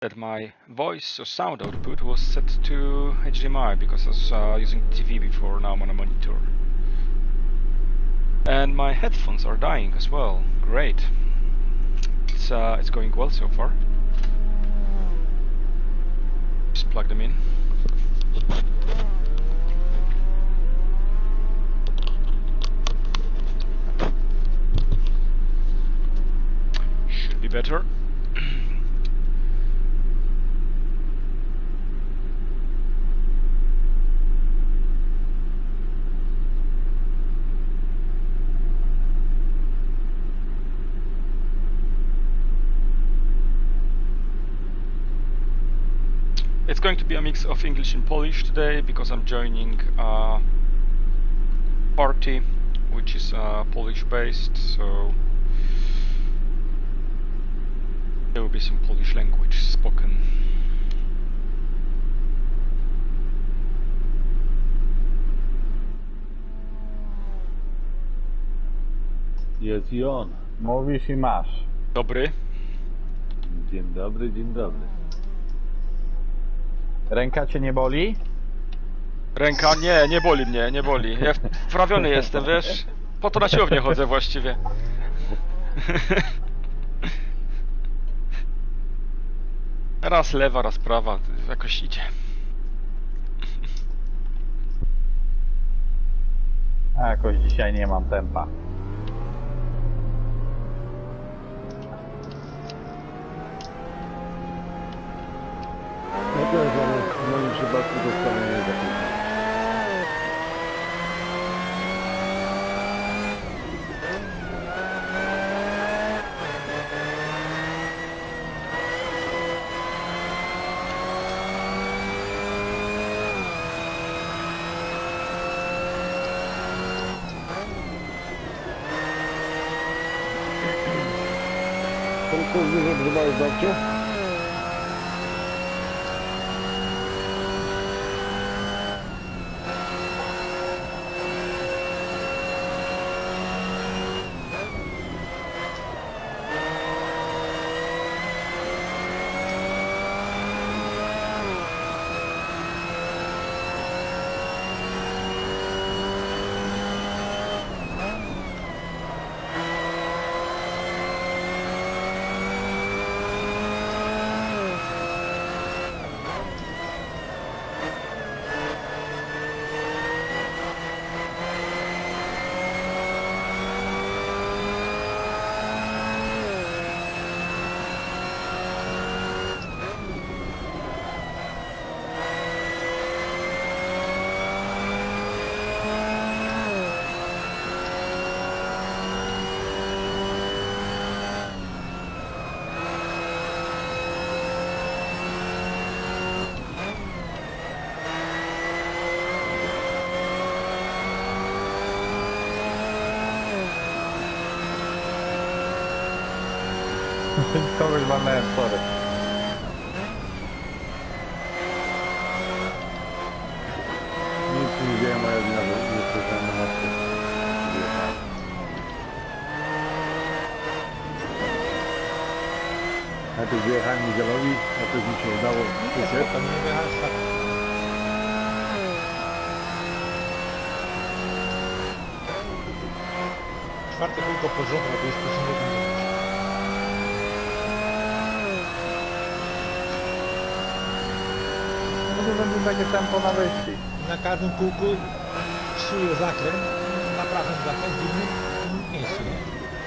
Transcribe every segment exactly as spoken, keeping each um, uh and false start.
that my voice or sound output was set to H D M I because I was uh, using T V before. Now I'm on a monitor. And my headphones are dying as well. Great. It's uh, it's going well so far. Just plug them in. Should be better. It's going to be a mix of English and Polish today because I'm joining a party which is uh, Polish based, so there will be some Polish language spoken. Jest i on. Mówisz i masz. Dobry. Dzień dobry, dzień dobry. Ręka cię nie boli? Ręka? Nie, nie boli mnie, nie boli. Ja wprawiony jestem, wiesz? Po to na siłownię chodzę właściwie. Raz lewa, raz prawa, jakoś idzie. A jakoś dzisiaj nie mam tempa. Ja też, ale w moim przypadku to wcale nie jest takie. To dużo grzebałeś, babciu? Kogoś walnąłem, sorry. Nic nie wiem, moja wina, bo nie słyszałem na matce. Najpierw wyjechałem Miguelowi, a później mi się udało uciec. To nie wyjechałeś tak. Czwarte kółko pod rząd, a to już później nie będzie. No to będzie takie tempo na wyścig. Na każdym kółku psuje zakręt, naprawiam zakręt w innym miejscu, nie?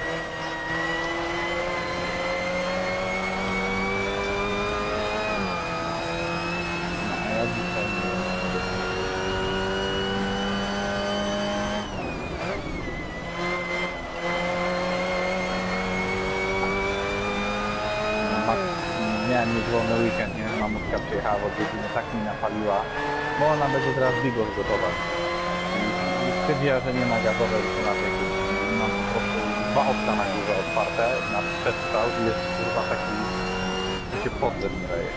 A ja dzisiaj nie miałem mieć wolny weekend, nie? Mamutka przyjechała w odwiedziny, tak mi napaliła, bo ona będzie teraz bigos gotować. I stwierdziła, że nie ma gazowej na tej kuchni. Mam po prostu dwa okna na górze otwarte, na przestrzał i jest kurwa taki, że się podlem nie daje.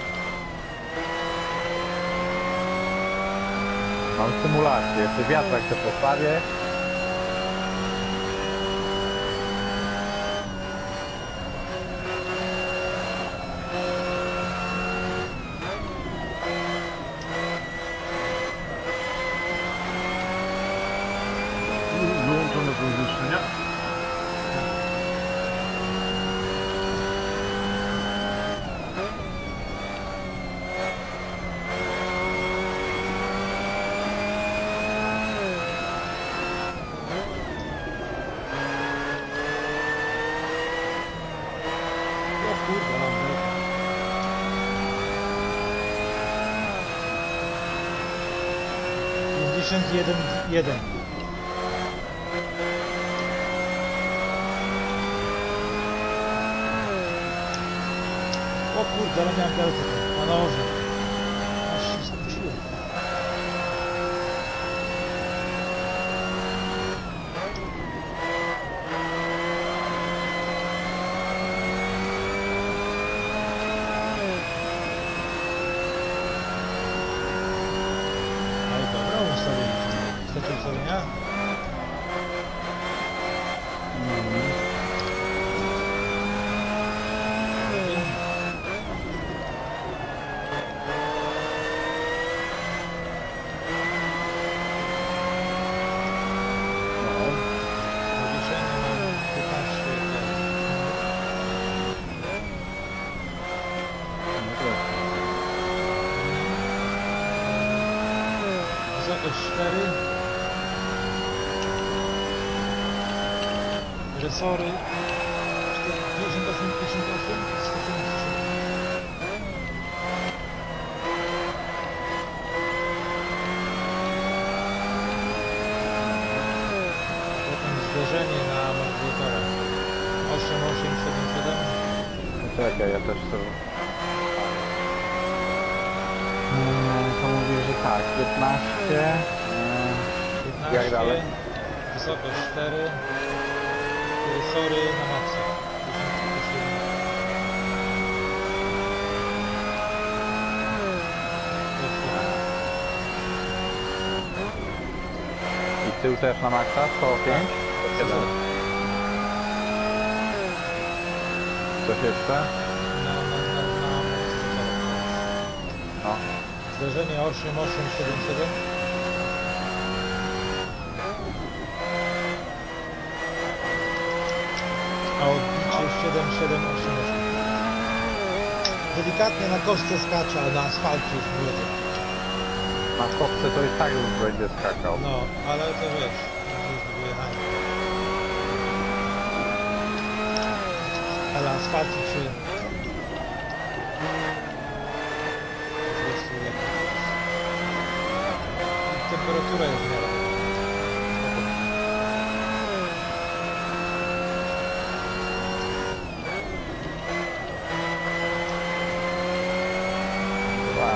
Mam symulację, jeszcze wiatrak się postawię. Sprzęt jeden jeden. O kurde, ale miałem belkę na noże. Aż się skróciłem. Ale dobra, ustawienie. Chcecie ustawienia? Zawieszenie mam piętnaście. Wysokość cztery. Resory pięćdziesiąt osiem, pięćdziesiąt osiem, sto siedemdziesiąt. Potem zderzenie na amortyzatorach osiem osiem siedem siedem. Czekaj, ja też sobie... Eee, to mówi, że tak, piętnaście... Eee, piętnaście, jak dalej? wysokość cztery, resory na maksa. I tył też na maksa? sto pięć? siedem. Coś jeszcze? Na, na, na, na amortyzatorach. No. Zderzenie osiem osiem siedem siedem. A odbicie siedem siedem osiem osiem. Delikatnie na kostce skacze, ale na asfalcie już nie jedzie. Na kopce to i tak już będzie skakał. No, ale to wiesz, to jest do wyjechania. Ale asfalcie się... Po prostu lepiej. I temperatura jest w miarę. Dwa.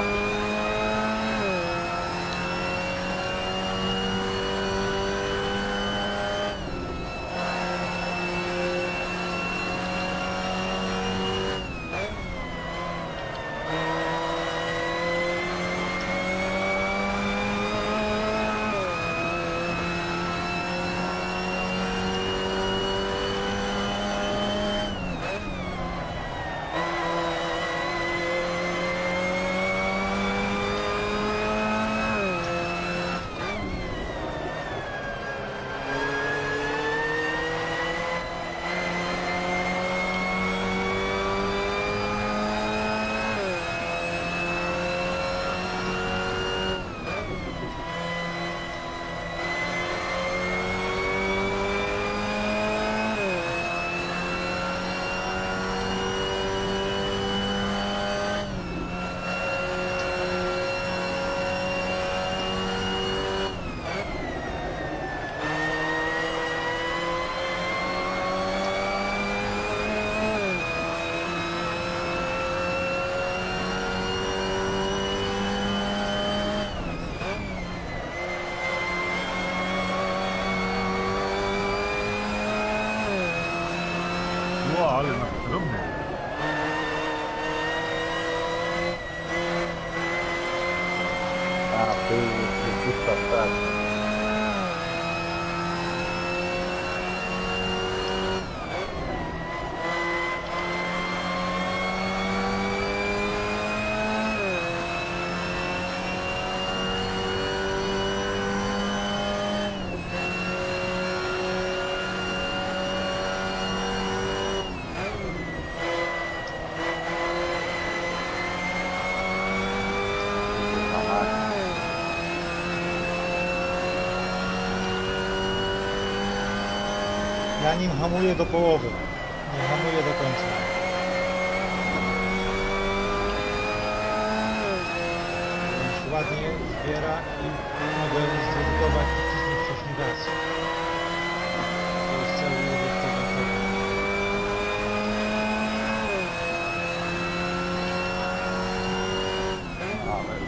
Ło, ale na drobny. A, tył wypuszcza, tak. Ja nim hamuję do połowy. Nie hamuję do końca. Więc ładnie otwiera i mogę zredukować i wcisnąć wcześniej gaz. To jest cały efekt tego tego. Ale...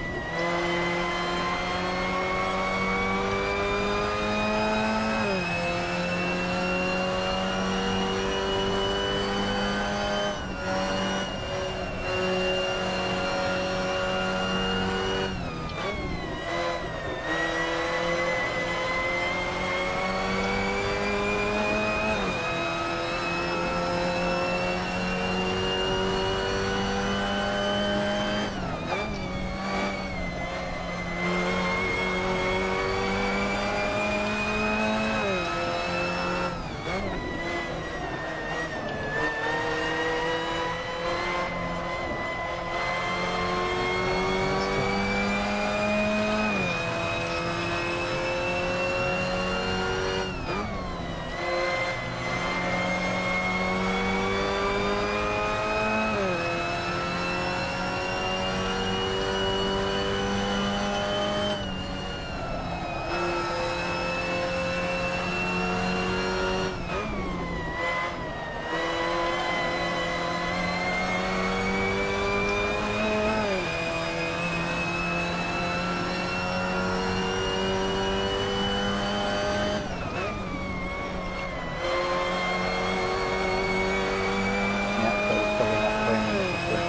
Nie, to już sobie na swoim miejscu.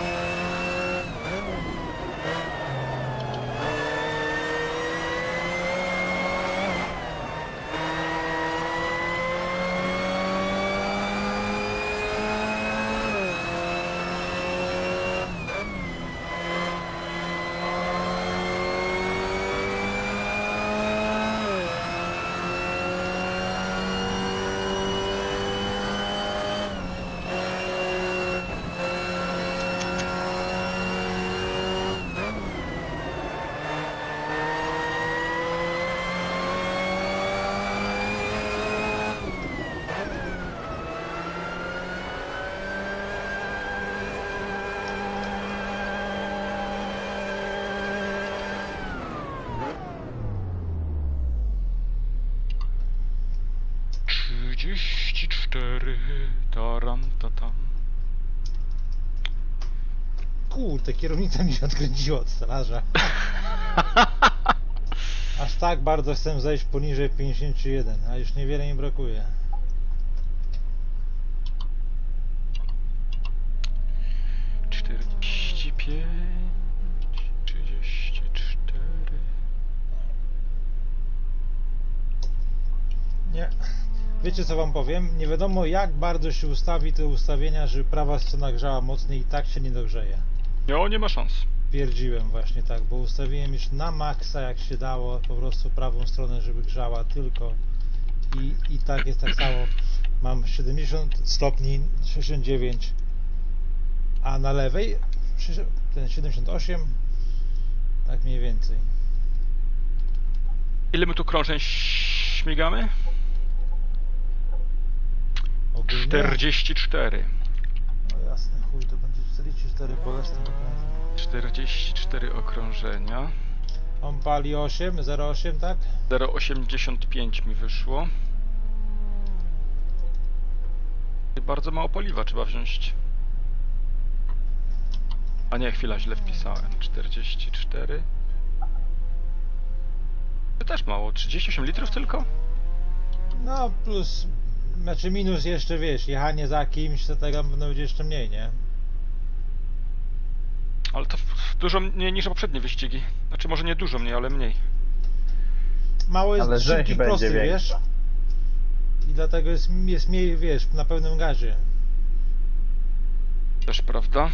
trzydzieści cztery, taram, tatam. Kurde, kierownica mi się odkręciła od stolarza. Aż tak bardzo chcę zejść poniżej pięćdziesiąt jeden, a już niewiele mi brakuje. czterdzieści pięć, trzydzieści cztery. Nie. Wiecie co wam powiem? Nie wiadomo jak bardzo się ustawi te ustawienia, żeby prawa strona grzała mocniej i tak się nie dogrzeje. No, nie ma szans. Pierdziłem właśnie tak, bo ustawiłem już na maksa jak się dało po prostu prawą stronę, żeby grzała tylko i, i tak jest tak samo. Mam siedemdziesiąt stopni, sześćdziesiąt dziewięć, a na lewej ten siedemdziesiąt osiem, tak mniej więcej. Ile my tu krążeń śmigamy? Ogólnie, czterdzieści cztery. no jasne, chuj, to będzie czterdzieści cztery po resztę. czterdzieści cztery okrążenia. On pali osiem, zero przecinek osiem, tak? zero przecinek osiemdziesiąt pięć mi wyszło. I bardzo mało paliwa trzeba wziąć. A nie, chwila, źle wpisałem. czterdzieści cztery. To też mało, trzydzieści osiem litrów tylko? No plus, znaczy minus jeszcze wiesz, jechanie za kimś, to tego będą będzie jeszcze mniej, nie? Ale to dużo mniej niż poprzednie wyścigi. Znaczy może nie dużo mniej, ale mniej. Mało jest Ale rzeź szybkich będzie prostych, większa. wiesz? I dlatego jest, jest mniej, wiesz, na pełnym gazie. Też prawda.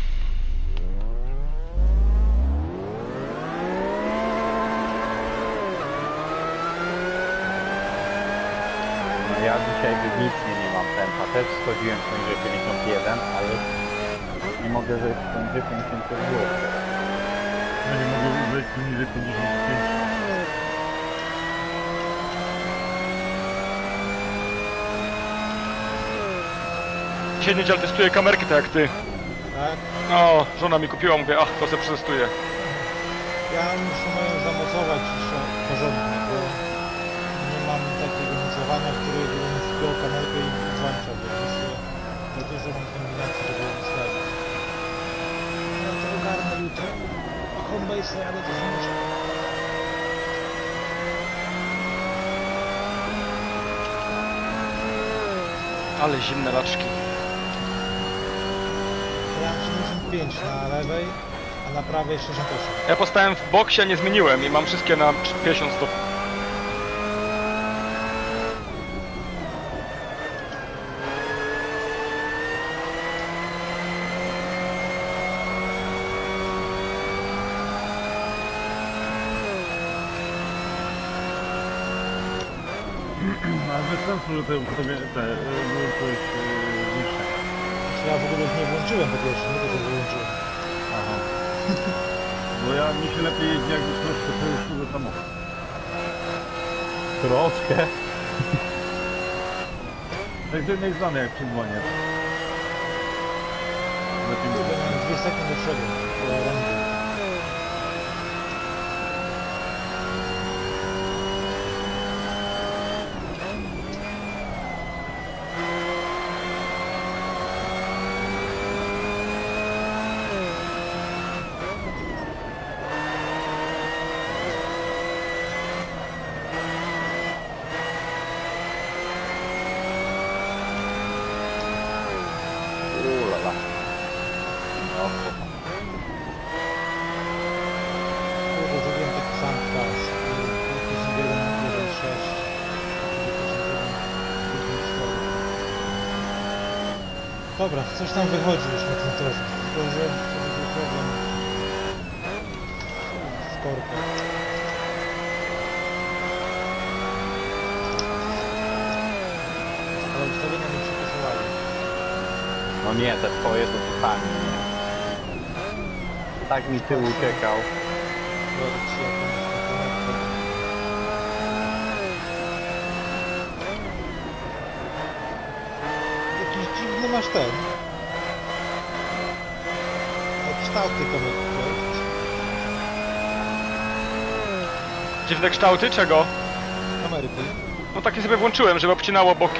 No ja dzisiaj wybitnie nie mam tempa. Też schodziłem poniżej pięćdziesiąt jeden, ale nie mogę zejść poniżej pięćdziesiąt dwa. Ja nie mogę wejść poniżej pięćdziesiąt pięć. Dzisiaj niedziel testuję kamerki tak jak ty. Tak? No, żona mi kupiła, mówię, ach, to se przetestuję. Ja muszę moją zamocować jeszcze porządnie, bo nie mam takiego mocowania, które bym wpiął kamerkę i włączał, bo myślę, że dużo mam kombinacji, żeby ją ustawić. No to ogarnę jutro. A homebase jadę też muszę. Ale zimne laczki. Ja mam siedemdziesiąt pięć na lewej, a na prawej sześćdziesiąt osiem. Ja postałem w boksie, a nie zmieniłem i mam wszystkie na pięćdziesiąt stopni. Ale bez sensu, że te ustawienia, te wyłączyłeś zniszczenia. Ja w ogóle ich nie włączyłem po pierwsze, nie to, że wyłączyłem. Aha. Bo ja mi się lepiej jeździ, jakby troszkę to już duży samochód. Troszkę. Tak z jednej strony jak przy dłonie. Lepiej mi Ja mam dwie sekundy do przodu, po rangu. Ulala. No, Kurde, zrobiłem taki sam czas. pięćdziesiąt jeden, pięćdziesiąt sześć, pięćdziesiąt cztery. Dobra, coś tam wychodzi już na tym torze. Tylko, że to będzie problem w korkach. Ale ustawienia mi przypisywały. no nie, te twoje to totalnie nie. Tak mi tył uciekał. Włożyć się jakąś komponentę. Jakiś dziwny masz ten. Kształt tej kamery. Dziwne kształty? Czego? Kameryki. No takie sobie włączyłem, żeby obcinało boki.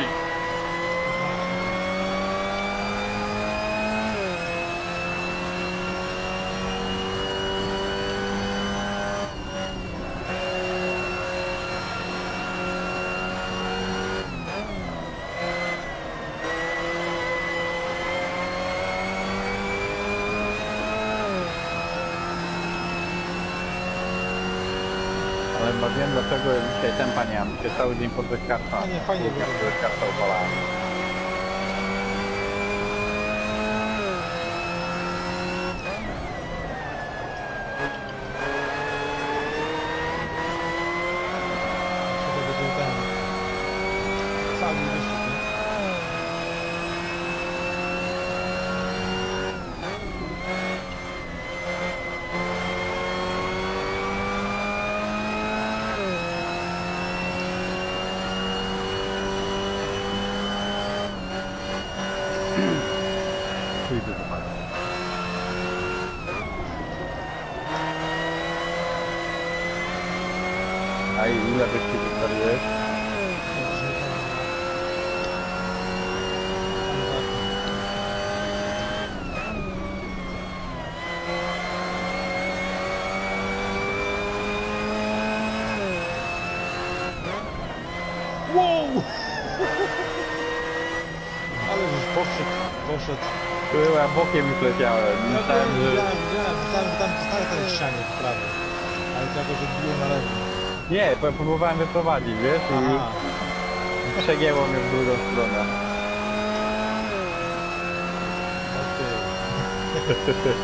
Ale chyba wiem dlaczego ja dzisiaj tempa nie mam. Dzisiaj cały dzień pod karta. A nie, fajnie Ja wygląda. pod karta opalałem. To będzie ten. Cały wyścig, nie? Pójdę do pana. A ile byście wystawiłeś? Wow! Ale już poszedł, poszedł. Byłem bokiem już leciałem. Ja Myślałem, wiem, że... widziałem, widziałem, widziałem, że tam zostały ten ścianie w prawo. Ale to jakoś odbiło na lewo. Nie, bo próbowałem wyprowadzić, wiesz? Aha. I przegięło mnie w drugą stronę. Okej.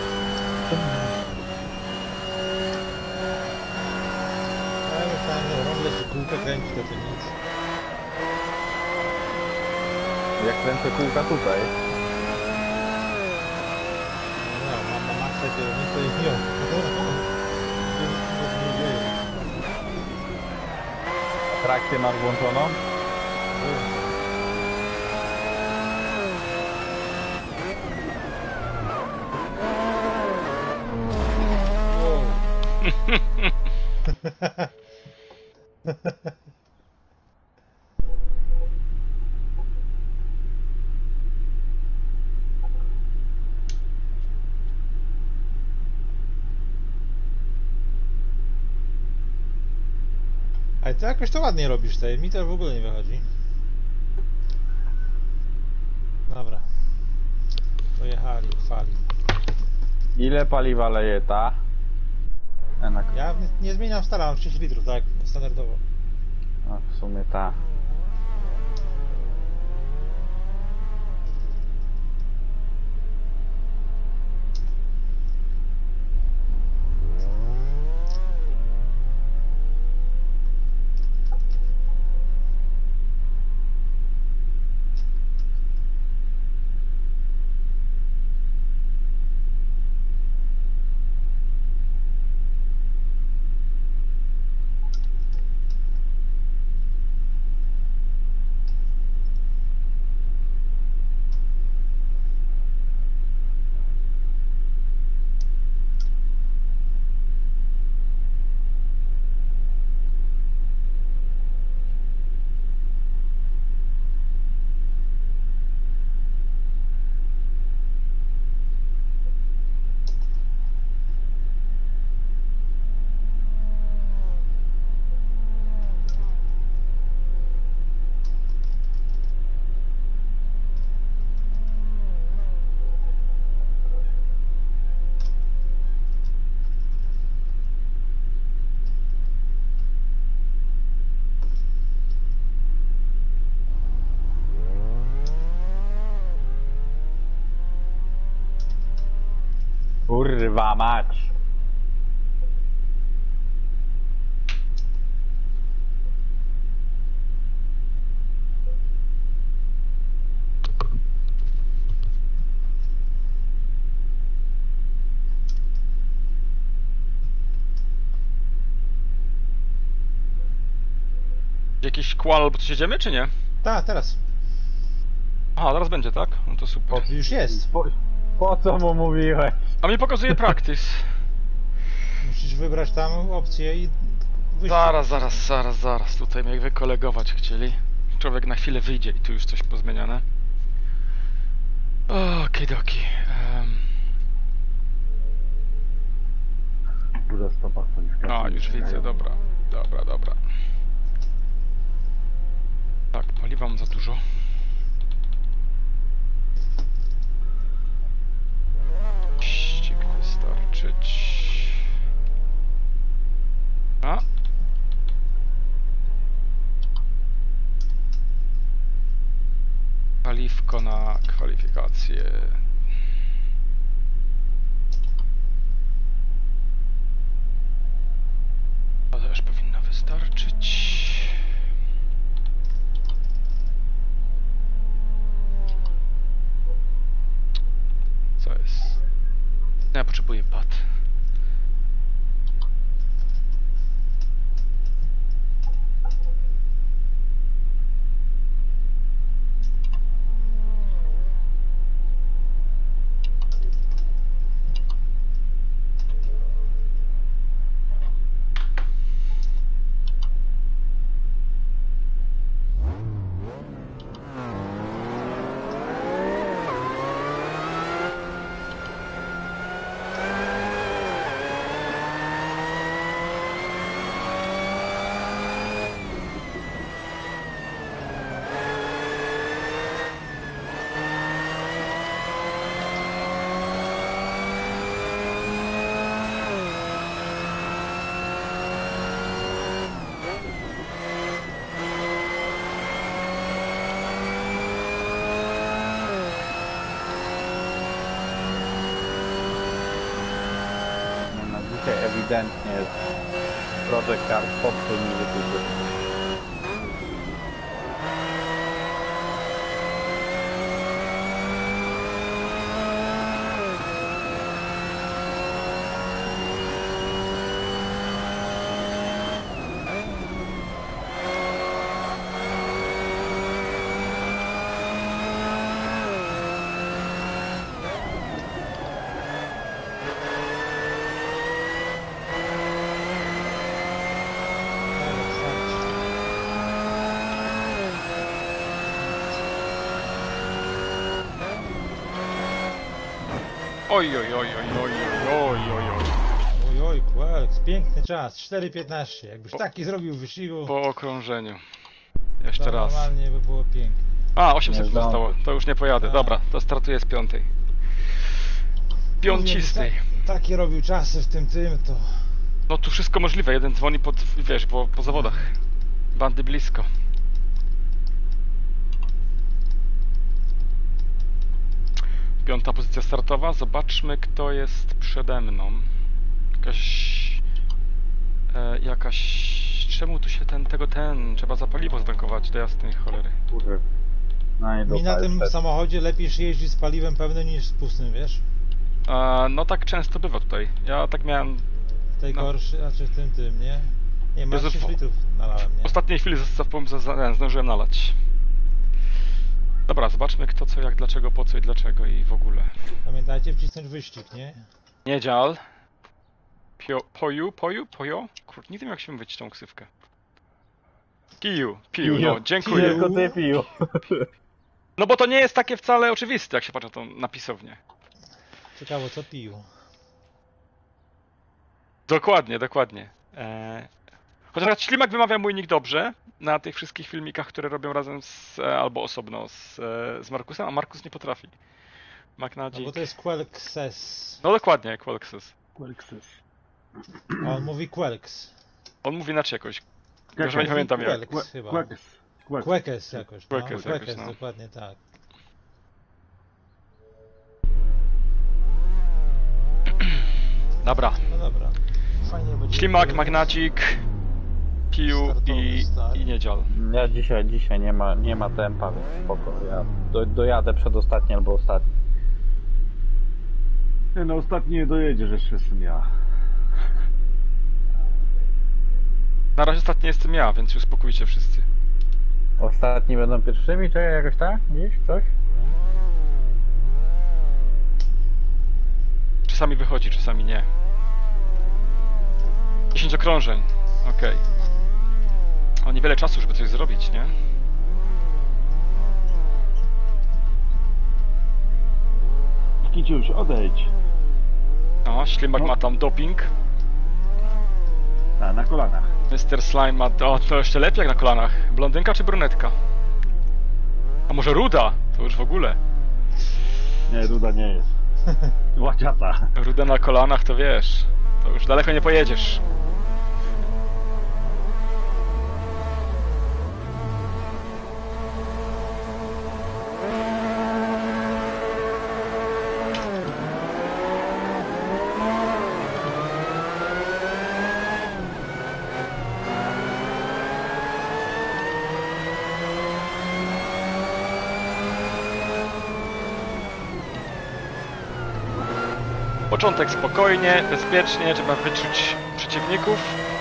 Ja myślałem, że rąble się kółka kręci, to to nic. Jak kręcę kółka tutaj. No, mam na maksa kierownicę i ją. Nic nie dzieje. Trakcję masz włączoną? Wow. Ale ty jakoś to ładnie robisz, tej mi to w ogóle nie wychodzi. Dobra. Pojechali, chwali. Ile paliwa leje ta? Enak. Ja nie, nie zmieniam stara, mam trzydzieści litrów, tak, standardowo. A w sumie ta. Kurwa mać. Jakiś kłal albo coś jedziemy, czy nie? Tak, teraz. Aha, zaraz będzie, tak? No to super. Już jest. Po, po co mu mówiłeś? A mi pokazuje practice. Musisz wybrać tam opcję i wyjść. Zaraz, zaraz, zaraz, zaraz. Tutaj mnie wykolegować chcieli. Człowiek na chwilę wyjdzie i tu już coś pozmieniane. Okidoki. Um. Góra stopa kwalifikacji. A, już widzę, dobra. Dobra, dobra. Tak, paliwa mam za dużo. Ściek wystarczyć. A. Paliwko na kwalifikacje. To też powinno wystarczyć. Co jest? Ja potrzebuję pad. Ewidentnie jest Project Cars popsuł mi wykuty. Oj, oj, oj, oj, oj, oj, oj, oj. Oj, oj, Quelks, piękny czas, cztery piętnaście. Jakbyś taki zrobił wyścigu, Po okrążeniu. Jeszcze to raz. normalnie by było pięknie. A, osiem Nie sekund zdążę. zostało. To już nie pojadę. Tak. Dobra, to startuję z piątej. Piącistej. Ta, takie robił czasy w tym tym, to... No tu wszystko możliwe. Jeden dzwoni pod, wiesz, po, po zawodach. Bandy blisko. Piąta pozycja startowa. Zobaczmy, kto jest przede mną. Jakaś... E, jakaś... Czemu tu się ten, tego ten... Trzeba za paliwo ztankować, do jasnej cholery. Kurde. No i Mi na dupa, tym już samochodzie lepiej jeździć z paliwem pełnym niż z pustym, wiesz? E, no tak często bywa tutaj. Ja tak miałem... W tej No. gorszy, znaczy w tym tym, nie? Nie, masz Jezu, sześć w- litrów nalałem, W nie? ostatniej chwili za- za- za- zdążyłem nalać. Dobra, zobaczmy kto, co, jak, dlaczego, po co i dlaczego i w ogóle. Pamiętajcie, wcisnąć wyścig, nie? Niedzial. Pio, poju, poju, pojo? Kurde, nie wiem jak się mówić tą ksywkę. Piju, piju, no dziękuję. Tylko ty pił. No bo to nie jest takie wcale oczywiste, jak się patrzy na tą napisownię. Ciekawe, co pił. Dokładnie, dokładnie. Eee... Chociaż nawet Ślimak wymawia mój nick dobrze na tych wszystkich filmikach, które robią razem z, e, albo osobno z, e, z Markusem, a Markus nie potrafi. No McNadzik. bo to jest Quelkses. No dokładnie, Quelkses. Quelkses. A on mówi Quelks. On mówi inaczej jakoś. Jak Już nie pamiętam jak. Quelks chyba. Quackes. Quackes. Quekes jakoś, no. Quekes jakoś, Quekes, no. dokładnie tak. Dobra. No dobra. Fajnie będzie. Ślimak, Magnacik, Piu i, i Niedzial. Ja dzisiaj, dzisiaj nie ma, nie ma tempa, więc spoko. Ja do, dojadę przedostatni albo ostatni. Nie no, ostatni nie dojedziesz, jeszcze jestem ja. Na razie ostatni jestem ja, więc uspokójcie wszyscy. Ostatni będą pierwszymi, czy jakoś tak? Gdzieś? Coś? Czasami wychodzi, czasami nie. dziesięć okrążeń. Okej. O, niewiele czasu, żeby coś zrobić, nie? Kiciuś, odejdź. O, Ślimak No. ma tam doping. A, na kolanach. mister Slime ma... O, to jeszcze lepiej jak na kolanach. Blondynka czy brunetka? A może ruda? To już w ogóle. Nie, Ruda nie jest. Łaciata. Ruda na kolanach to wiesz. To już daleko nie pojedziesz. Początek spokojnie, bezpiecznie, trzeba wyczuć przeciwników.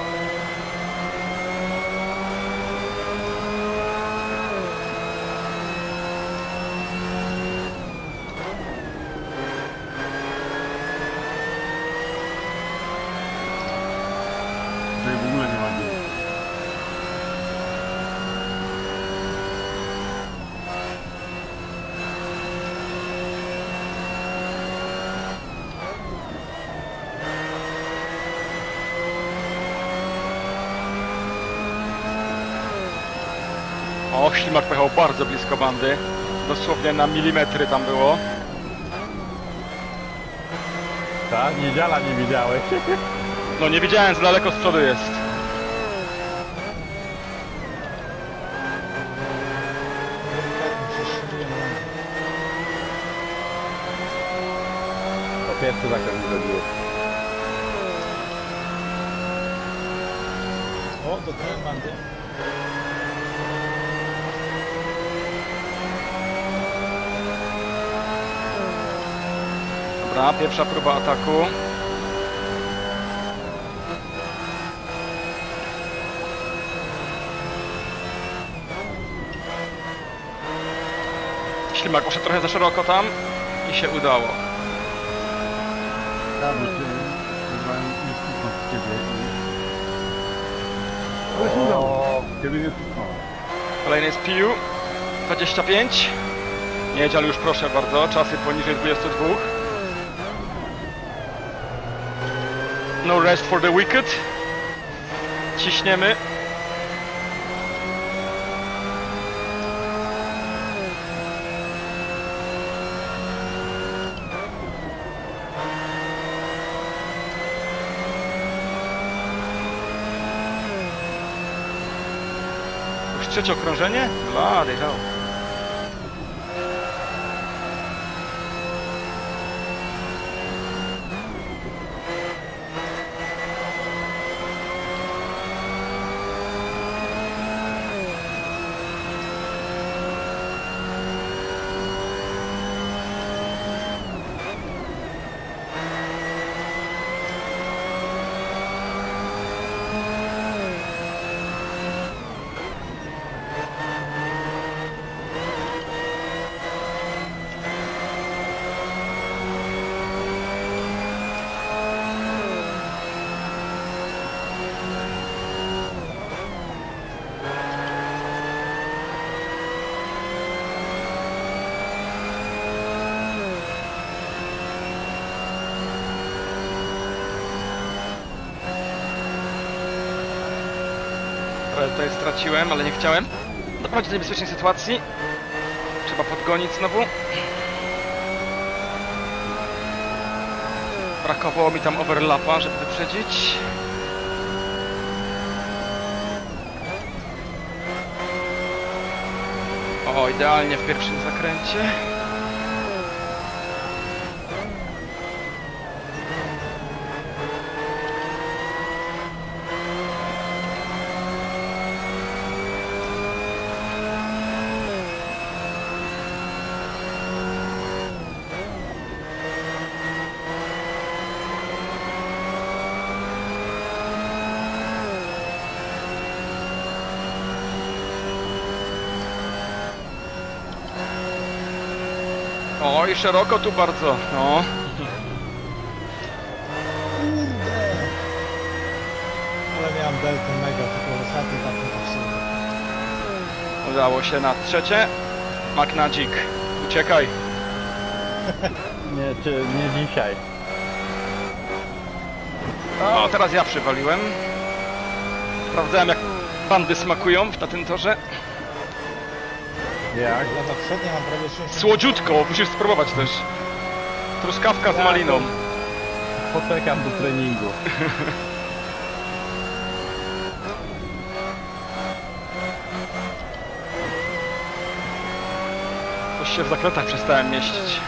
Tutaj w ogóle nie ma góry. O, Ślimak pojechał bardzo blisko bandy. Dosłownie na milimetry tam było. Tak? Niedziela nie widziałeś. No nie widziałem, za daleko z przodu jest. Delikatnie przestrzeliłem nogę. To pierwszy zakaz mi zrobiłeś. O, dotknąłem bandy. Dobra, pierwsza próba ataku. Ślimak poszedł trochę za szeroko tam i się udało. Ja bo cię chyba nie stuknął w ciebie i... Ale się udało. Ciebie nie stuknął. Kolejny jest Piu. dwadzieścia pięć. Niedzial już proszę bardzo, czasy poniżej dwudziestu dwóch. No rest for the wicked. Ciśniemy. Już trzecie okrążenie? Bloody hell. Tutaj straciłem, ale nie chciałem doprowadzić do niebezpiecznej sytuacji. Trzeba podgonić znowu. Brakowało mi tam overlapa, żeby wyprzedzić. O, idealnie w pierwszym zakręcie. O, i szeroko tu bardzo, no. Kurde! Ale miałem deltę mega, tylko ostatni tak nie popsułem. Udało się na trzecie. McNadzik, uciekaj. Nie, czy nie dzisiaj. O, teraz ja przywaliłem. Sprawdzałem, jak bandy smakują na tym torze. Jak? Lata przednie mam prawie sześć. Słodziutko, musisz spróbować też. Truskawka z maliną. Poczekam do treningu. Coś się w zakrętach przestałem mieścić.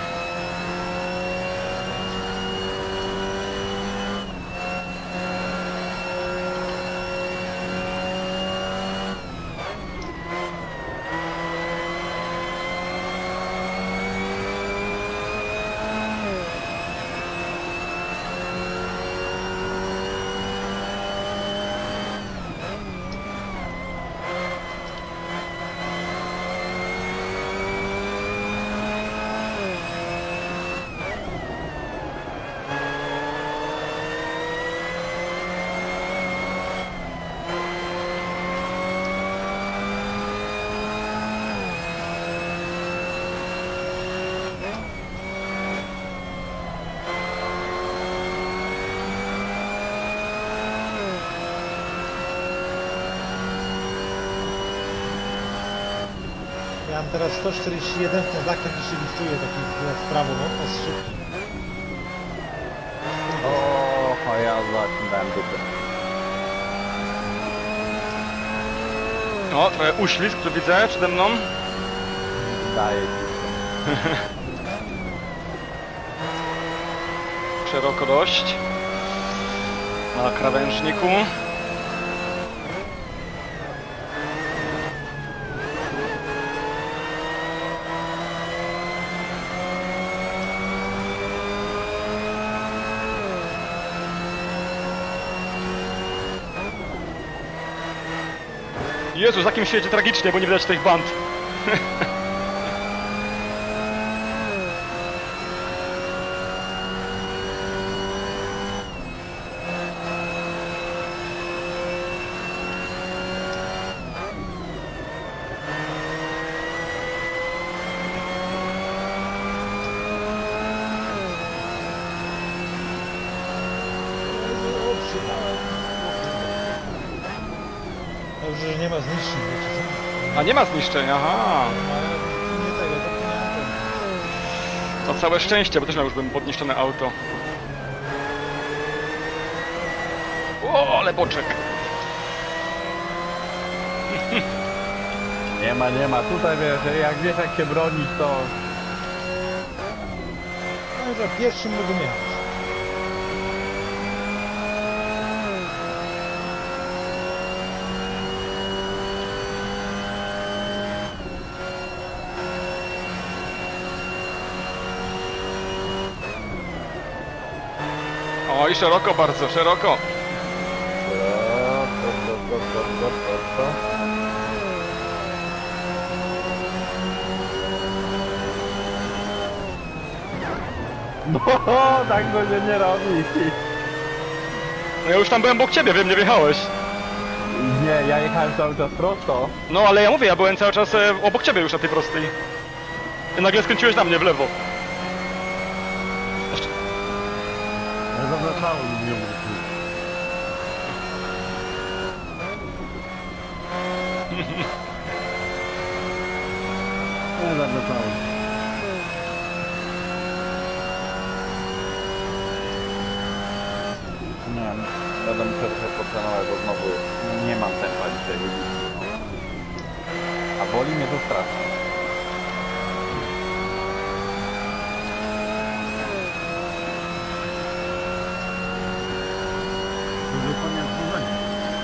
Ja mam teraz sto czterdzieści jeden, ten zakręt się liftuje taki w prawo, no, o szybki. O, a ja zaczynałem dupę. O, trochę uślizg, tu widzę przede mną. Daję ci. Szeroko dość. Na krawężniku. Jezu, za kim świecie tragicznie, bo nie widać tych band. Dobrze, że nie ma zniszczeń, wiecie co? A nie ma zniszczeń, aha. Ale nie tego, tak nie ma tego. To całe szczęście, bo też miał już bym podniszczone auto. O, ale boczek. Nie ma, nie ma. Tutaj wiesz, jak wiesz jak się bronić, to... No i że pierwszy mógłbym jechać. O, i szeroko bardzo, szeroko. To, to, to, to, to, to, to. No, tak to się nie robi. No ja już tam byłem obok ciebie, wiem, nie wjechałeś. Nie, ja jechałem cały czas prosto. No ale ja mówię, ja byłem cały czas e, obok ciebie już na tej prostej. I nagle skręciłeś na mnie w lewo. Ja zawracałem i nie wrócił. Nie zawracałem. Nie wiem, będę musiał trochę potrenować, bo znowu nie mam tempa dzisiaj. No. A boli mnie to strasznie. Może koniec zburzenia.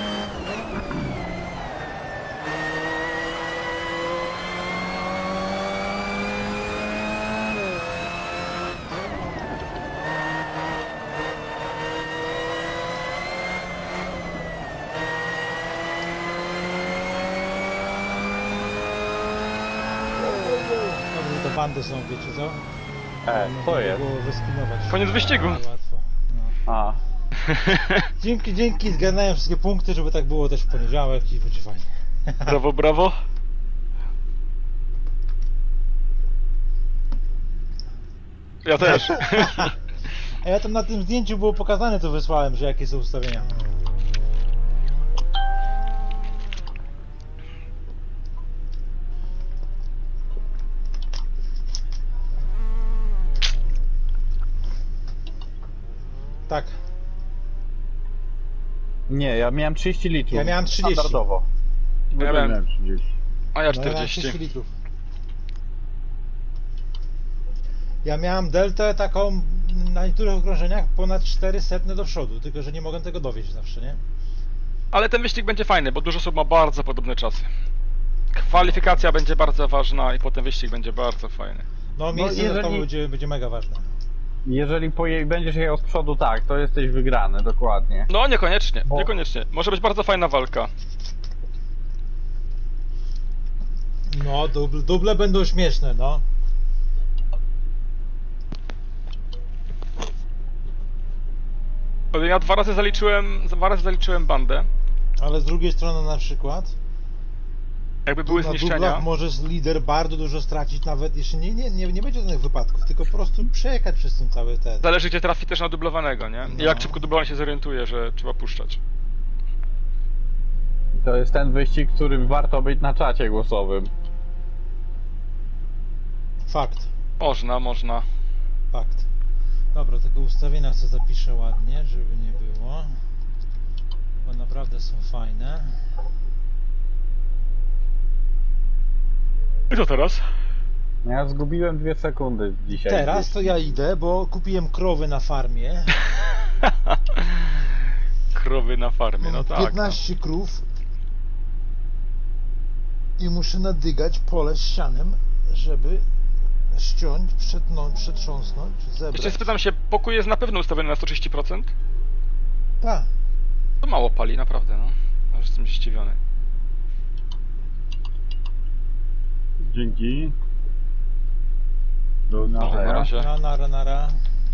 Dobrze, że to bandy są, wiecie co? E, Można co by jest? było wyspinować. Koniec wyścigu. Łatwo. No. A, Dzięki, dzięki, zgarnąłem wszystkie punkty, żeby tak było też w poniedziałek i będzie fajnie. Brawo, brawo. Ja też. A ja tam na tym zdjęciu było pokazane, co wysłałem, że jakie są ustawienia. Tak, nie, ja miałem trzydzieści litrów. Ja miałem trzydzieści. Standardowo. Bo Ja ja miałem- miałem trzydzieści. A ja no ja miałem czterdzieści. trzydzieści litrów. Ja miałem deltę taką na niektórych okrążeniach ponad czterysta do przodu, tylko że nie mogłem tego dowieść zawsze, nie? Ale ten wyścig będzie fajny, bo dużo osób ma bardzo podobne czasy. Kwalifikacja będzie bardzo ważna i potem wyścig będzie bardzo fajny. No miejsce jeżeli- to będzie, będzie mega ważne. Jeżeli poje... będziesz jechał z przodu, tak, to jesteś wygrany, dokładnie. No niekoniecznie, Bo- niekoniecznie. Może być bardzo fajna walka. No, dubl, duble będą śmieszne, no. Ja dwa razy zaliczyłem, dwa razy zaliczyłem bandę. Ale z drugiej strony na przykład Jakby były na zniszczenia. dublach możesz lider bardzo dużo stracić, nawet jeśli nie, nie, nie, nie będzie żadnych wypadków, tylko po prostu przejechać przez ten cały ten. Zależy gdzie trafi też na dublowanego, nie? I No. jak szybko dublowany się zorientuje, że trzeba puszczać. To jest ten wyścig, którym warto być na czacie głosowym. Fakt, Można, można. fakt. Dobra, tego ustawienia sobie zapiszę ładnie, żeby nie było. Bo naprawdę są fajne. I co teraz? Ja zgubiłem dwie sekundy dzisiaj. Teraz to ja idę, bo kupiłem krowy na farmie. Krowy na farmie, no tak. piętnaście krów. I muszę nadygać pole ścianem, żeby ściąć, przetnąć, przetrząsnąć, No. zebrać. Jeszcze spytam się, pokój jest na pewno ustawiony na sto trzydzieści procent? Tak. To mało pali, naprawdę, no. Aż jestem zdziwiony. Dzięki. Do No, No, na ja. razie. No, nara, nara.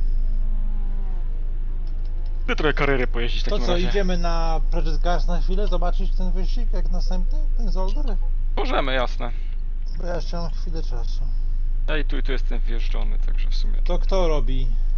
Ty trochę kariery pojeździć w To takim co, razie. idziemy na Project Cars na chwilę, zobaczyć ten wyścig, jak następny, ten Zolder? Możemy, jasne. Bo ja jeszcze mam chwilę czasu. Ja i tu i tu jestem wjeżdżony, także w sumie. To kto robi?